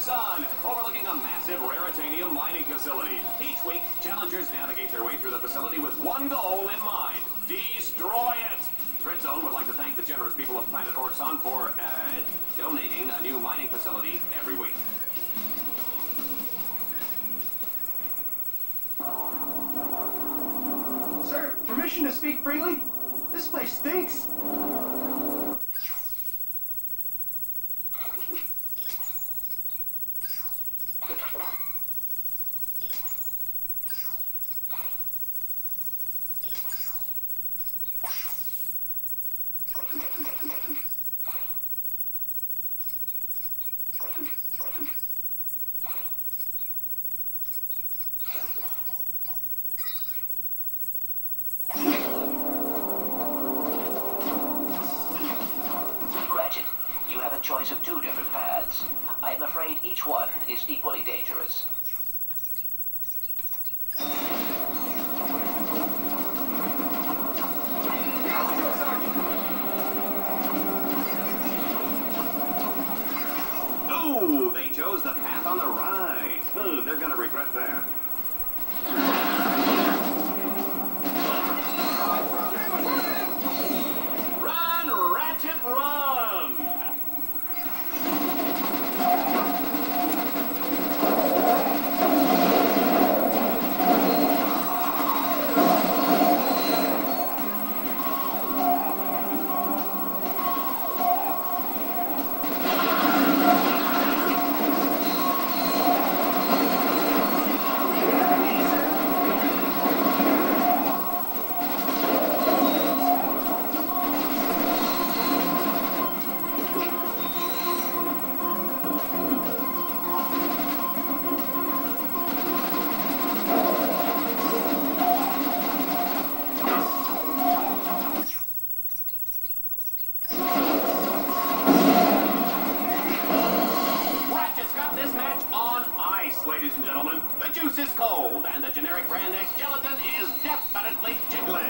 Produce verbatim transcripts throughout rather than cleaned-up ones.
Sun, overlooking a massive raritanium mining facility. Each week, challengers navigate their way through the facility with one goal in mind: destroy it! Threadzone would like to thank the generous people of Planet Orkson for, uh, donating a new mining facility every week. Sir, permission to speak freely? This place stinks. Choice of two different paths. I am afraid each one is equally dangerous. Ooh, they chose the path on the right. Ooh, they're gonna regret that. Run, Ratchet, run! Ladies and gentlemen, the juice is cold, and the generic brand X gelatin is definitely jiggling.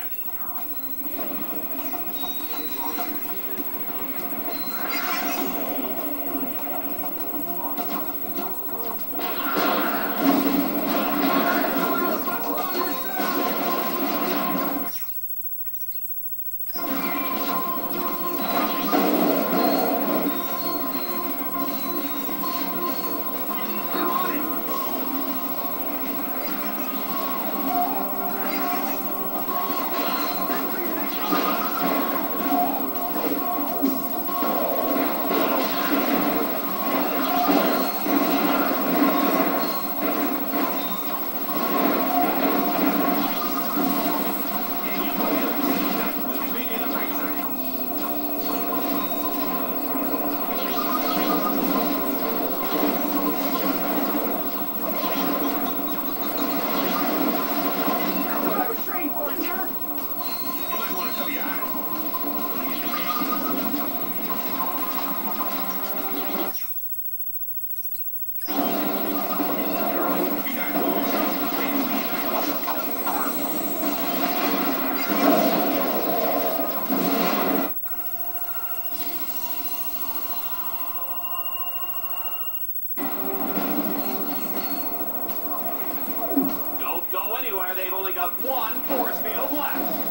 Anywhere, they've only got one force field left.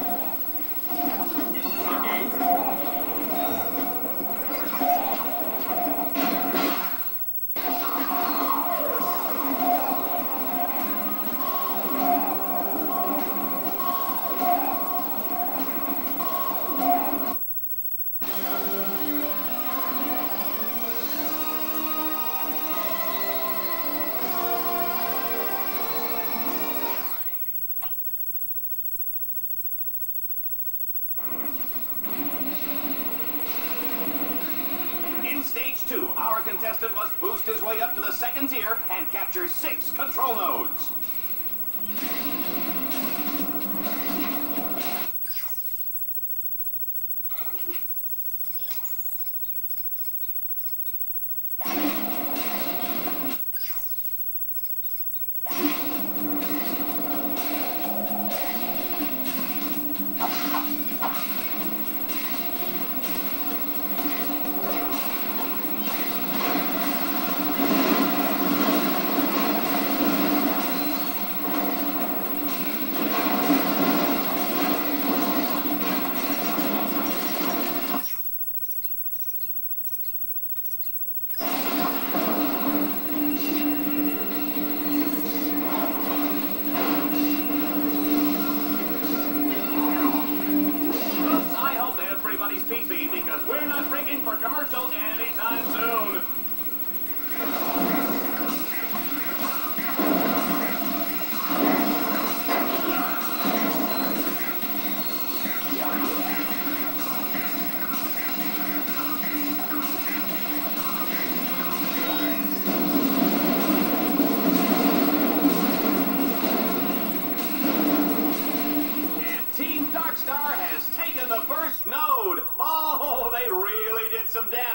Stage two, our contestant must boost his way up to the second tier and capture six control nodes.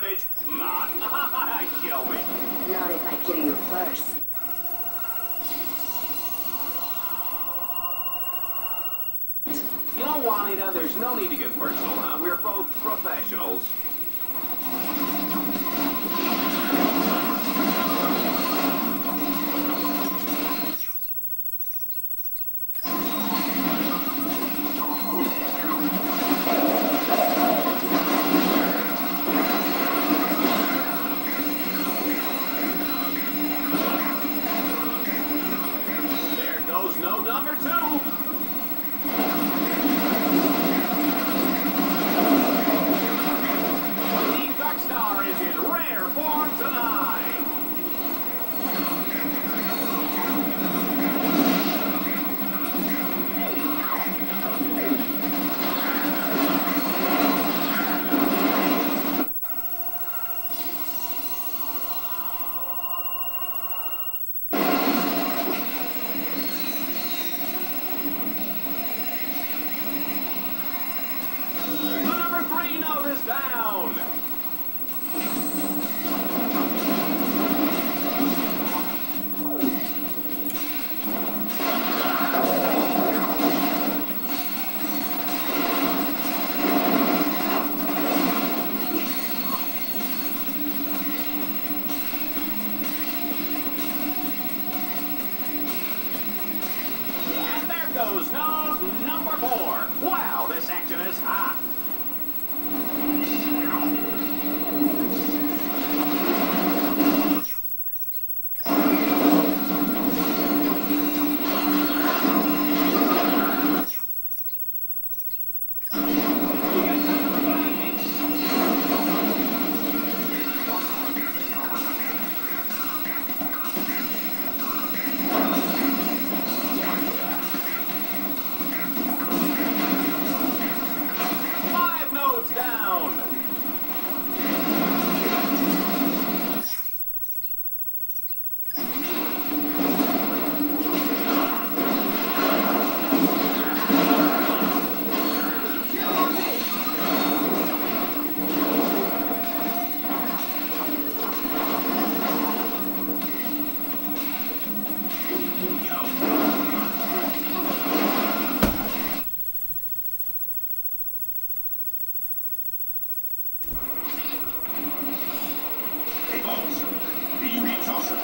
damage. Not kill me. Not if I kill you first. You know, Juanita, there's no need to get personal, huh? We're both professionals. There goes no number two. Darkstar is in rare form tonight. The number three note is down. And there goes node number four. Wow, this action is hot. Five nodes down. Hey, boss. Do you read Chaucer?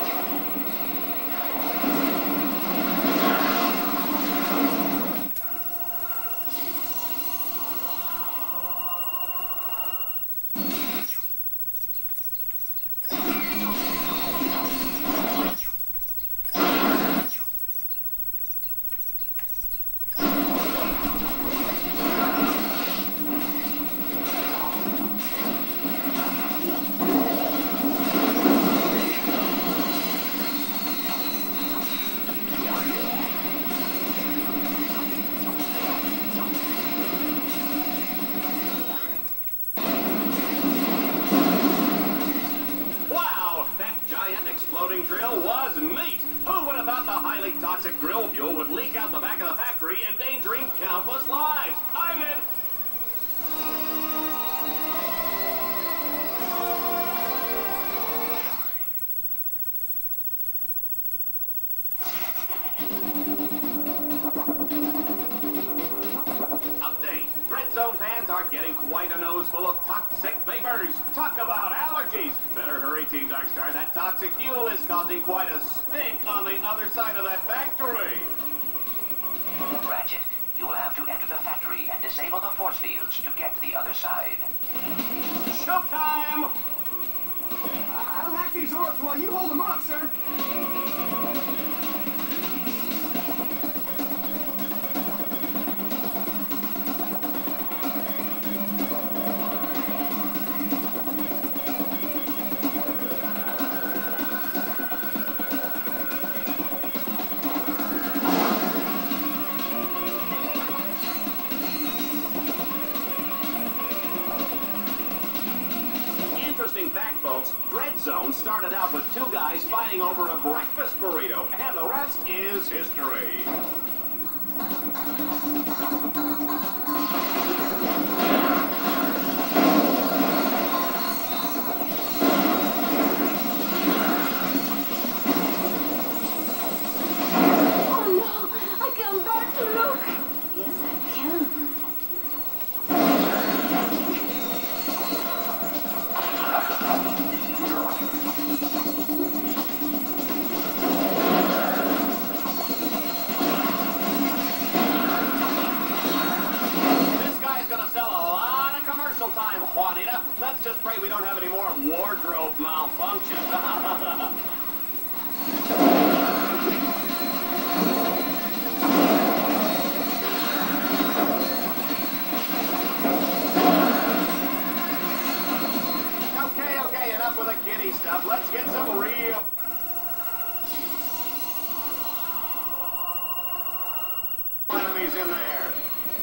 Wow, that giant exploding drill was neat. Who would have thought the highly toxic drill fuel would leak out the back of the factory, endangering countless lives? I did. Update. Red Zone fans are getting quite a nose full of toxic vapors. Talk about allergies. Better hurry, Team Darkstar. That toxic fuel is causing quite a stink on the other side of that factory. Ratchet, you will have to enter the factory and disable the force fields to get to the other side. Showtime! I'll hack these orbs while you hold them off, sir. Interesting fact, folks. Dread Zone started out with two guys fighting over a breakfast burrito, and the rest is history. don't have any more wardrobe malfunction. Okay, okay, enough with the kiddie stuff. Let's get some real... enemies in there.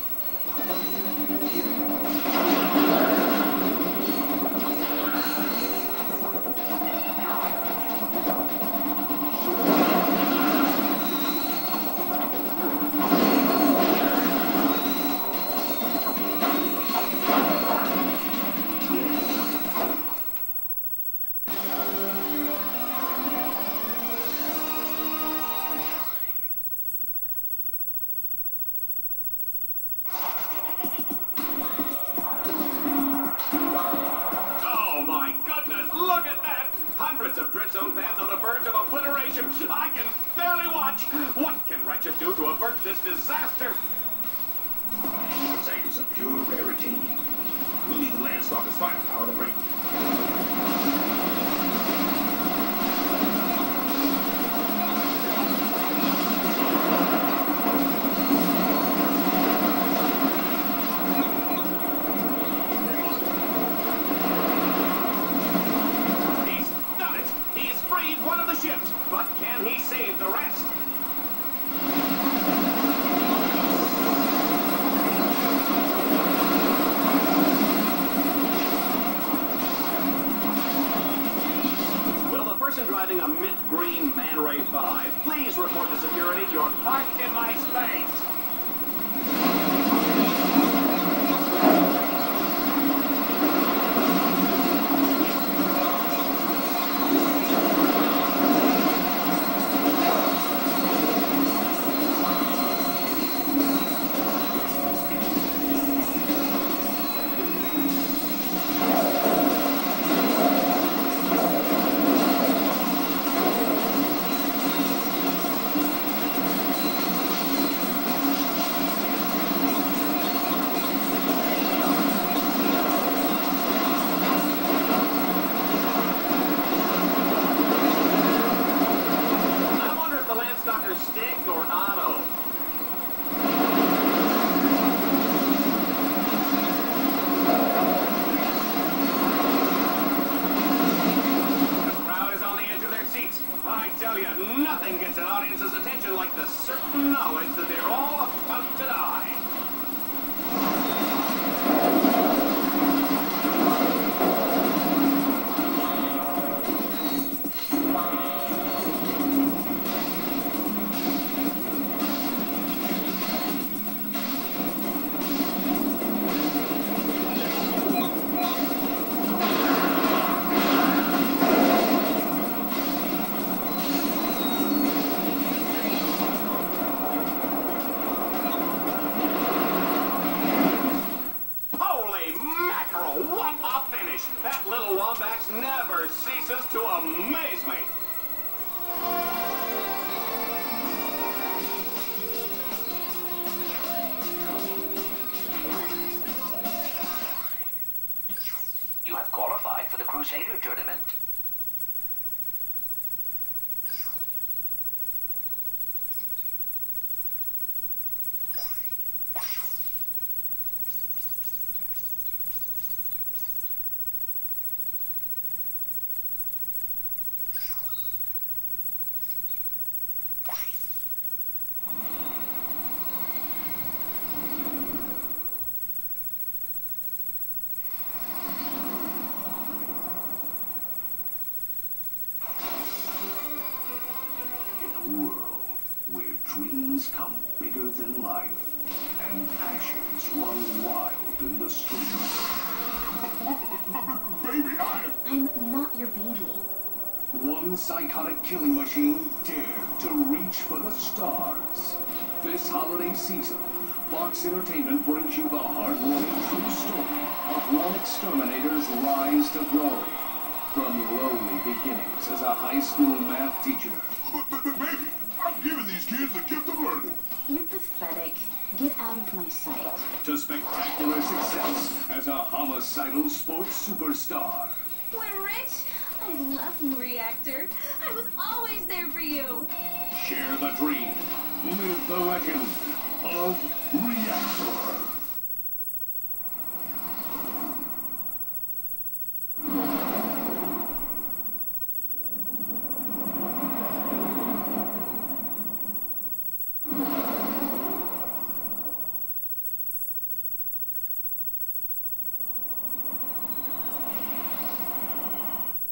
Look at that! Hundreds of Dreadzone fans on the verge of obliteration. I can barely watch. What can Ratchet do to avert this disaster? Sight is a pure rarity. We'll need Landstalker's firepower to break. One of the ships, but can he save the rest? Will the person driving a mint green Man Ray five please report to security? You're parked in my space. Stick or Otto? The crowd is on the edge of their seats. I tell you, nothing gets an audience's attention like the certain knowledge that they're all about to die. What a finish! That little Wombax never ceases to amaze me! You have qualified for the Crusader tournament. World where dreams come bigger than life and passions run wild in the streets. Baby, I... I'm not your baby. One psychotic killing machine dared to reach for the stars. This holiday season, Fox Entertainment brings you the heart-warming true story of one exterminator's rise to glory. From lowly beginnings as a high school math teacher. But, but, but baby, I'm giving these kids the gift of learning. You're pathetic. Get out of my sight. To spectacular success as a homicidal sports superstar. Rich. I love you, Reactor. I was always there for you. Share the dream. Live the legend of Reactor.